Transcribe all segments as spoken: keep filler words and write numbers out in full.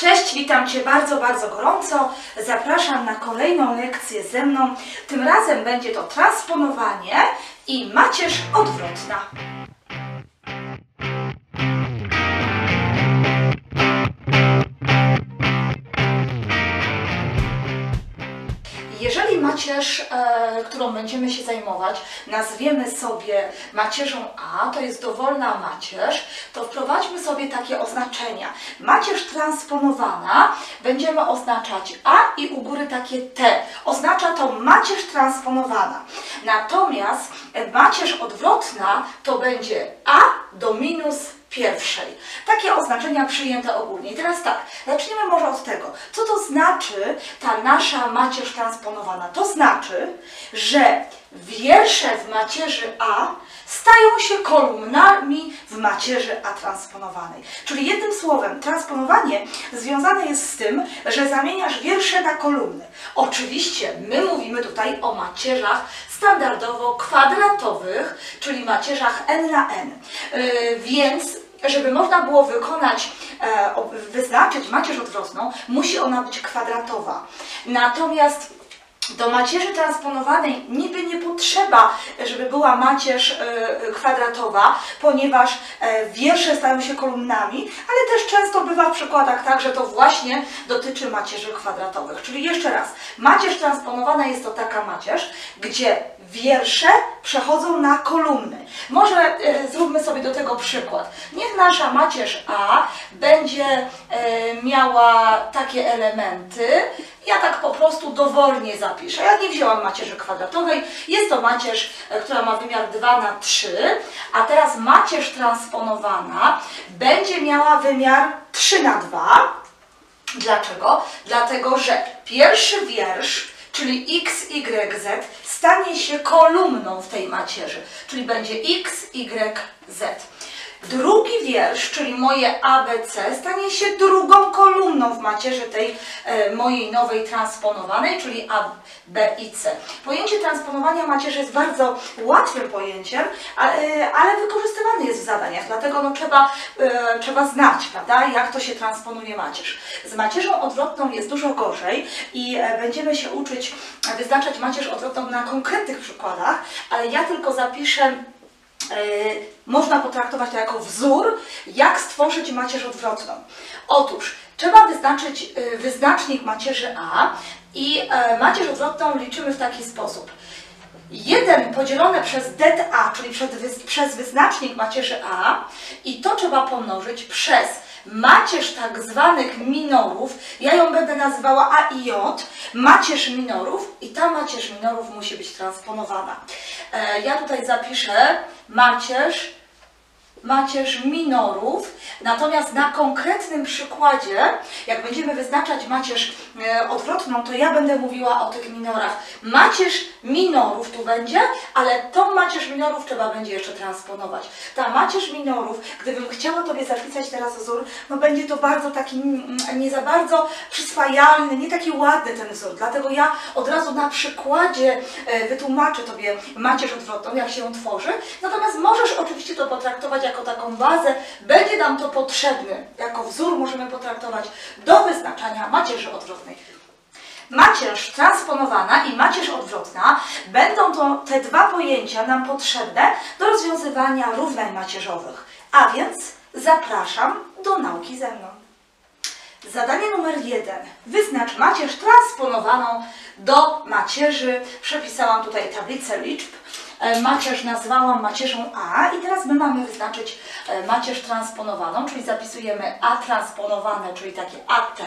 Cześć, witam Cię bardzo, bardzo gorąco. Zapraszam na kolejną lekcję ze mną. Tym razem będzie to transponowanie i macierz odwrotna. Jeżeli macierz, e, którą będziemy się zajmować, nazwiemy sobie macierzą A, to jest dowolna macierz, to wprowadźmy sobie takie oznaczenia. Macierz transponowana będziemy oznaczać A i u góry takie T. Oznacza to macierz transponowana. Natomiast macierz odwrotna to będzie A do minus pierwszej. Takie oznaczenia przyjęte ogólnie. I teraz tak, zaczniemy może od tego. Co to znaczy ta nasza macierz transponowana? To znaczy, że wiersze w macierzy A stają się kolumnami w macierzy A transponowanej. Czyli jednym słowem, transponowanie związane jest z tym, że zamieniasz wiersze na kolumny. Oczywiście my mówimy tutaj o macierzach standardowo kwadratowych, czyli macierzach n na n. Yy, więc żeby można było wykonać, e, wyznaczyć macierz odwrotną, musi ona być kwadratowa. Natomiast do macierzy transponowanej niby nie potrzeba, żeby była macierz e, kwadratowa, ponieważ e, wiersze stają się kolumnami, ale też często bywa w przykładach tak, że to właśnie dotyczy macierzy kwadratowych. Czyli jeszcze raz, macierz transponowana jest to taka macierz, gdzie wiersze przechodzą na kolumny. Może e, zróbmy sobie do tego przykład. Niech nasza macierz A będzie e, miała takie elementy. Ja tak po prostu dowolnie zapiszę. Ja nie wzięłam macierzy kwadratowej. Jest to macierz, e, która ma wymiar dwa na trzy, a teraz macierz transponowana będzie miała wymiar trzy na dwa. Dlaczego? Dlatego, że pierwszy wiersz, czyli x, y, z, stanie się kolumną w tej macierzy, czyli będzie x, y, z. Drugi wiersz, czyli moje A, B, C, stanie się drugą kolumną w macierzy tej e, mojej nowej transponowanej, czyli A, B i C. Pojęcie transponowania macierzy jest bardzo łatwym pojęciem, ale, ale wykorzystywane jest w zadaniach, dlatego no, trzeba, e, trzeba znać, prawda, jak to się transponuje macierz. Z macierzą odwrotną jest dużo gorzej i e, będziemy się uczyć wyznaczać macierz odwrotną na konkretnych przykładach, ale ja tylko zapiszę. Yy, można potraktować to jako wzór, jak stworzyć macierz odwrotną. Otóż trzeba wyznaczyć yy, wyznacznik macierzy A i yy, macierz odwrotną liczymy w taki sposób. jeden podzielone przez det A, czyli przez, wy, przez wyznacznik macierzy A, i to trzeba pomnożyć przez macierz tak zwanych minorów, ja ją będę nazywała A i J, macierz minorów, i ta macierz minorów musi być transponowana. E, ja tutaj zapiszę macierz, macierz minorów, natomiast na konkretnym przykładzie, jak będziemy wyznaczać macierz e, odwrotną, to ja będę mówiła o tych minorach. Macierz minorów tu będzie, ale tą macierz minorów trzeba będzie jeszcze transponować. Ta macierz minorów, gdybym chciała Tobie zapisać teraz wzór, no będzie to bardzo taki, nie za bardzo przyswajalny, nie taki ładny ten wzór, dlatego ja od razu na przykładzie e, wytłumaczę Tobie macierz odwrotną, jak się ją tworzy, natomiast możesz oczywiście to potraktować jako taką bazę, będzie nam to potrzebne, jako wzór możemy potraktować do wyznaczania macierzy odwrotnej. Macierz transponowana i macierz odwrotna będą to te dwa pojęcia nam potrzebne do rozwiązywania równań macierzowych. A więc zapraszam do nauki ze mną. Zadanie numer jeden. Wyznacz macierz transponowaną do macierzy. Przepisałam tutaj tablicę liczb. Macierz nazwałam macierzą A i teraz my mamy wyznaczyć macierz transponowaną, czyli zapisujemy A transponowane, czyli takie A T.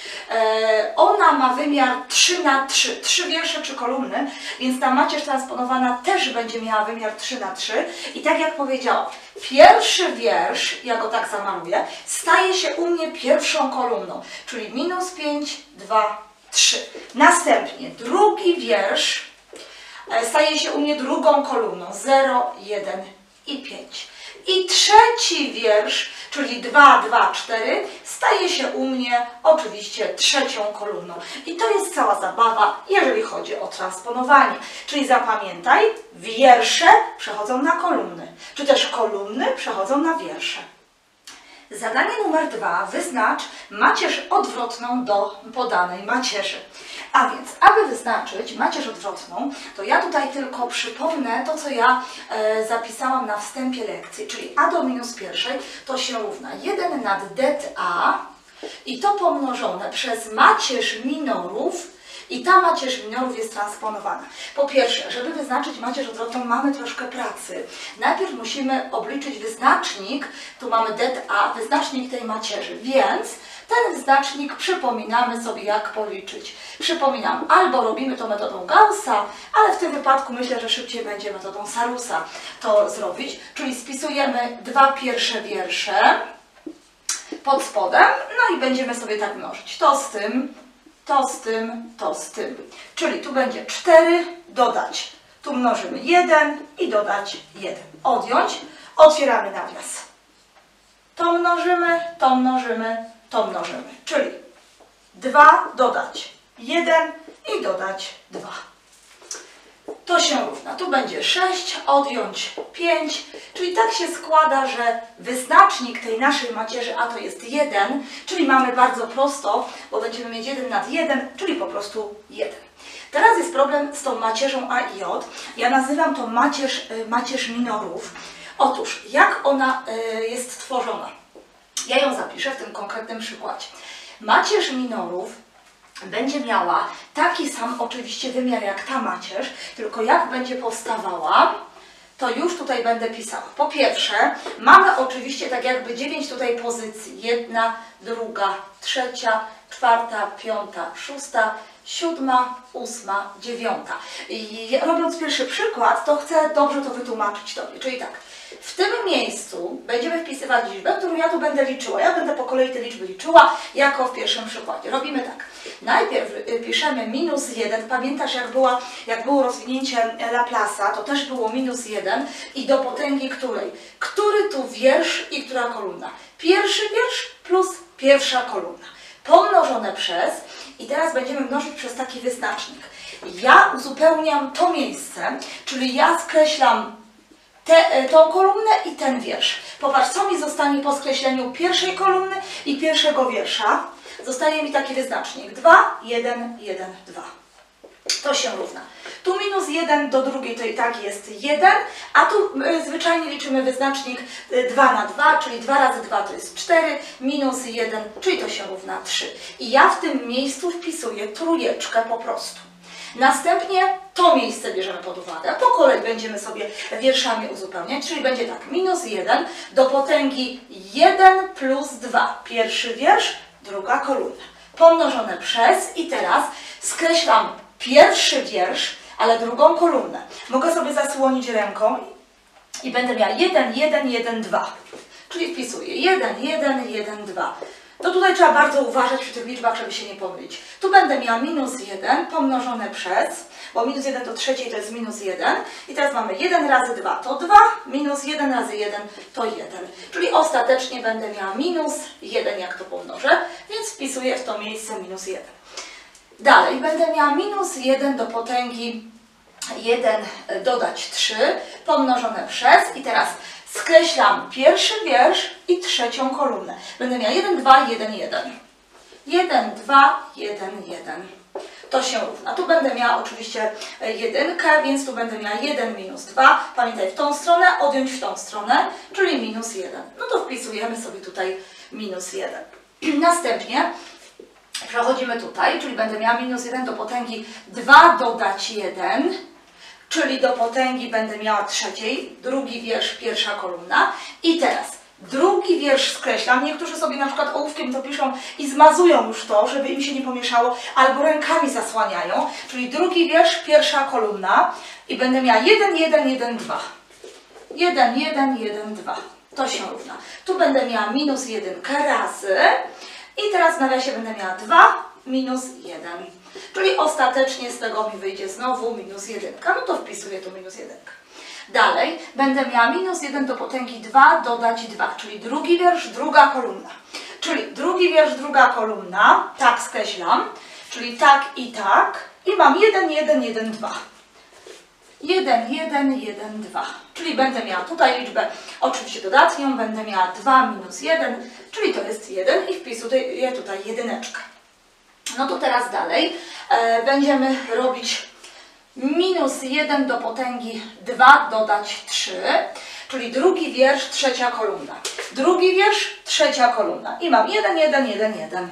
Ona ma wymiar trzy na trzy, trzy wiersze, trzy kolumny, więc ta macierz transponowana też będzie miała wymiar trzy na trzy. I tak jak powiedziałam, pierwszy wiersz, ja go tak zamaluję, staje się u mnie pierwszą kolumną, czyli minus pięć, dwa, trzy. Następnie drugi wiersz staje się u mnie drugą kolumną, zero, jeden i pięć. I trzeci wiersz, czyli dwa, dwa, cztery, staje się u mnie oczywiście trzecią kolumną. I to jest cała zabawa, jeżeli chodzi o transponowanie. Czyli zapamiętaj, wiersze przechodzą na kolumny, czy też kolumny przechodzą na wiersze. Zadanie numer dwa. Wyznacz macierz odwrotną do podanej macierzy. A więc, aby wyznaczyć macierz odwrotną, to ja tutaj tylko przypomnę to, co ja e, zapisałam na wstępie lekcji, czyli a do minus pierwszej to się równa jeden nad det a i to pomnożone przez macierz minorów i ta macierz minorów jest transponowana. Po pierwsze, żeby wyznaczyć macierz odwrotną, mamy troszkę pracy. Najpierw musimy obliczyć wyznacznik, tu mamy det a, wyznacznik tej macierzy, więc ten wyznacznik przypominamy sobie, jak policzyć. Przypominam, albo robimy to metodą Gaussa, ale w tym wypadku myślę, że szybciej będzie metodą Sarusa to zrobić, czyli spisujemy dwa pierwsze wiersze pod spodem, no i będziemy sobie tak mnożyć. To z tym, to z tym, to z tym. Czyli tu będzie cztery, dodać. Tu mnożymy jeden i dodać jeden. Odjąć, otwieramy nawias. To mnożymy, to mnożymy, to mnożymy. Czyli dwa dodać jeden i dodać dwa. To się równa. Tu będzie sześć, odjąć pięć, czyli tak się składa, że wyznacznik tej naszej macierzy a to jest jeden, czyli mamy bardzo prosto, bo będziemy mieć jeden nad jeden, czyli po prostu jeden. Teraz jest problem z tą macierzą a i j. Ja nazywam to macierz, macierz minorów. Otóż, jak ona jest tworzona? Ja ją zapiszę w tym konkretnym przykładzie. Macierz minorów będzie miała taki sam oczywiście wymiar jak ta macierz, tylko jak będzie powstawała, to już tutaj będę pisała. Po pierwsze, mamy oczywiście tak jakby dziewięć tutaj pozycji. Jedna, druga, trzecia, czwarta, piąta, szósta, siódma, ósma, dziewiąta. I robiąc pierwszy przykład, to chcę dobrze to wytłumaczyć Tobie. Czyli tak, w tym miejscu będziemy wpisywać liczbę, którą ja tu będę liczyła. Ja będę po kolei te liczby liczyła, jako w pierwszym przykładzie. Robimy tak. Najpierw piszemy minus jeden. Pamiętasz, jak, była, jak było rozwinięcie Laplace'a, to też było minus jeden i do potęgi której? Który tu wiersz i która kolumna? Pierwszy wiersz plus pierwsza kolumna. Pomnożone przez i teraz będziemy mnożyć przez taki wyznacznik. Ja uzupełniam to miejsce, czyli ja skreślam Te, tą kolumnę i ten wiersz. Popatrz, co mi zostanie po skreśleniu pierwszej kolumny i pierwszego wiersza. Zostaje mi taki wyznacznik dwa, jeden, jeden, dwa. To się równa. Tu minus jeden do drugiej to i tak jest jeden, a tu y, zwyczajnie liczymy wyznacznik y, dwa na dwa, czyli dwa razy dwa to jest cztery, minus jeden, czyli to się równa trzy. I ja w tym miejscu wpisuję trójeczkę po prostu. Następnie to miejsce bierzemy pod uwagę. Po kolei będziemy sobie wierszami uzupełniać, czyli będzie tak, minus jeden do potęgi jeden plus dwa. Pierwszy wiersz, druga kolumna. Pomnożone przez i teraz skreślam pierwszy wiersz, ale drugą kolumnę. Mogę sobie zasłonić ręką i będę miała jeden, jeden, jeden, dwa. Czyli wpisuję jeden, jeden, jeden, dwa. To tutaj trzeba bardzo uważać przy tych liczbach, żeby się nie pomylić. Tu będę miała minus jeden pomnożone przez, bo minus jeden do trzeciej to jest minus jeden. I teraz mamy jeden razy dwa to dwa, minus jeden razy jeden to jeden. Czyli ostatecznie będę miała minus jeden, jak to pomnożę, więc wpisuję w to miejsce minus jeden. Dalej będę miała minus jeden do potęgi jeden dodać trzy pomnożone przez i teraz skreślam pierwszy wiersz i trzecią kolumnę. Będę miała jeden, dwa, jeden, jeden. jeden, dwa, jeden, jeden. To się równa. Tu będę miała oczywiście jedynkę, więc tu będę miała jeden minus dwa. Pamiętaj, w tą stronę, odjąć w tą stronę, czyli minus jeden. No to wpisujemy sobie tutaj minus jeden. Następnie przechodzimy tutaj, czyli będę miała minus jeden do potęgi dwa dodać jeden. Czyli do potęgi będę miała trzeciej, drugi wiersz, pierwsza kolumna. I teraz drugi wiersz skreślam. Niektórzy sobie na przykład ołówkiem to piszą i zmazują już to, żeby im się nie pomieszało, albo rękami zasłaniają. Czyli drugi wiersz, pierwsza kolumna i będę miała jeden, jeden, jeden, dwa. jeden, jeden, jeden, dwa. To się równa. Tu będę miała minus jedynkę razy i teraz w nawiasie będę miała dwa minus jeden. Czyli ostatecznie z tego mi wyjdzie znowu minus jedynka. No to wpisuję tu minus jedynkę. Dalej będę miała minus jeden do potęgi dwa dodać dwa, czyli drugi wiersz, druga kolumna. Czyli drugi wiersz, druga kolumna, tak skreślam, czyli tak i tak i mam jeden, jeden, jeden, dwa. jeden, jeden, jeden, dwa. Czyli będę miała tutaj liczbę oczywiście dodatnią, będę miała dwa minus jeden, czyli to jest jeden i wpisuję tutaj jedyneczkę. No to teraz dalej e, będziemy robić minus jeden do potęgi dwa dodać trzy, czyli drugi wiersz, trzecia kolumna. Drugi wiersz, trzecia kolumna. I mam jeden, jeden, jeden, jeden.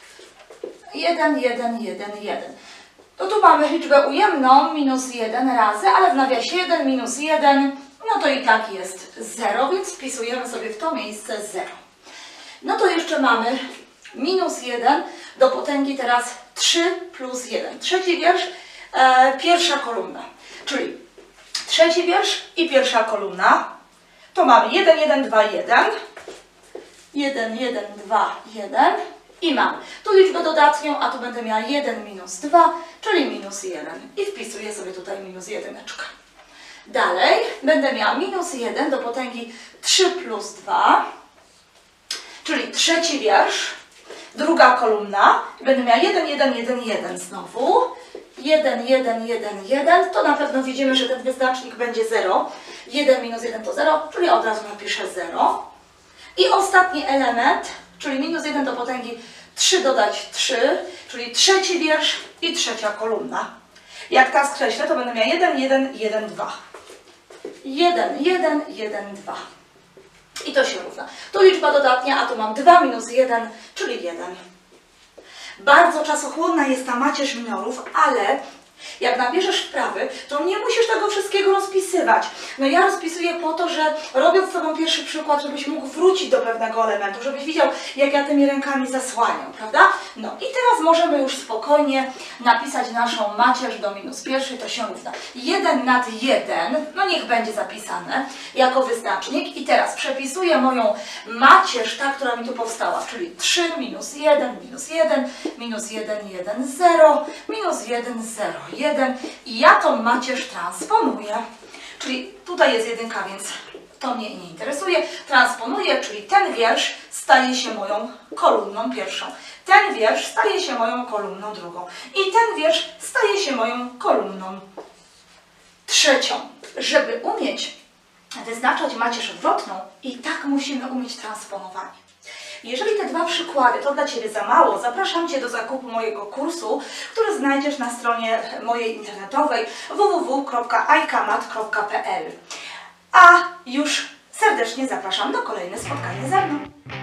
jeden, jeden, jeden, jeden. To tu mamy liczbę ujemną, minus jeden razy, ale w nawiasie jeden minus jeden, no to i tak jest zero, więc wpisujemy sobie w to miejsce zero. No to jeszcze mamy minus jeden do potęgi teraz trzy plus jeden. Trzeci wiersz, e, pierwsza kolumna, czyli trzeci wiersz i pierwsza kolumna. To mamy jeden, jeden, dwa, jeden. jeden, jeden, dwa, jeden. I mam tu liczbę dodatnią, a tu będę miała jeden minus dwa, czyli minus jeden. I wpisuję sobie tutaj minus jedyneczkę. Dalej będę miała minus jeden do potęgi trzy plus dwa, czyli trzeci wiersz, druga kolumna. I będę miała jeden, jeden, jeden, jeden znowu. jeden, jeden, jeden, jeden. To na pewno widzimy, że ten wyznacznik będzie zero. jeden minus jeden to zero, czyli od razu napiszę zero. I ostatni element, czyli minus jeden do potęgi trzy dodać trzy, czyli trzeci wiersz i trzecia kolumna. Jak ta skreślę, to będę miała jeden, jeden, jeden, dwa. jeden, jeden, jeden, dwa. I to się równa. Tu liczba dodatnia, a tu mam dwa minus jeden, czyli jeden. Bardzo czasochłonna jest ta macierz minorów, ale jak nabierzesz wprawy, to nie musisz tego wszystkiego rozpisywać. No ja rozpisuję po to, że robiąc z Tobą pierwszy przykład, żebyś mógł wrócić do pewnego elementu, żebyś widział, jak ja tymi rękami zasłaniam, prawda? No i teraz możemy już spokojnie napisać naszą macierz do minus pierwszej, to się równa jeden nad jeden, no niech będzie zapisane jako wyznacznik. I teraz przepisuję moją macierz, ta, która mi tu powstała, czyli trzy minus jeden, minus jeden, minus jeden, jeden, zero, minus jeden, zero, jeden i ja tą macierz transponuję. Czyli tutaj jest jedynka, więc to mnie nie interesuje. Transponuję, czyli ten wiersz staje się moją kolumną pierwszą. Ten wiersz staje się moją kolumną drugą. I ten wiersz staje się moją kolumną trzecią. Żeby umieć wyznaczać macierz odwrotną, i tak musimy umieć transponowanie. Jeżeli te dwa przykłady to dla Ciebie za mało, zapraszam Cię do zakupu mojego kursu, który znajdziesz na stronie mojej internetowej w w w kropka i k mat kropka p l. A już serdecznie zapraszam do kolejnego spotkania ze mną.